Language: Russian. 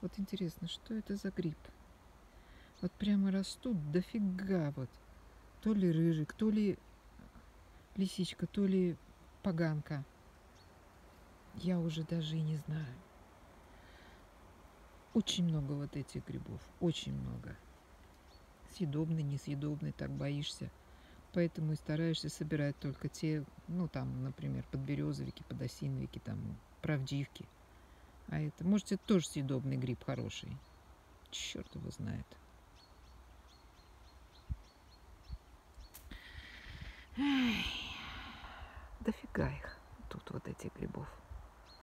Вот интересно, что это за гриб? Вот прямо растут дофига вот. То ли рыжик, то ли лисичка, то ли поганка. Я уже даже и не знаю. Очень много вот этих грибов, очень много. Съедобный, несъедобный, так боишься. Поэтому и стараешься собирать только те, ну там, например, подберезовики, подосиновики, там, правдивки. А это, может, это тоже съедобный гриб хороший. Черт его знает. Эх, дофига их тут вот этих грибов.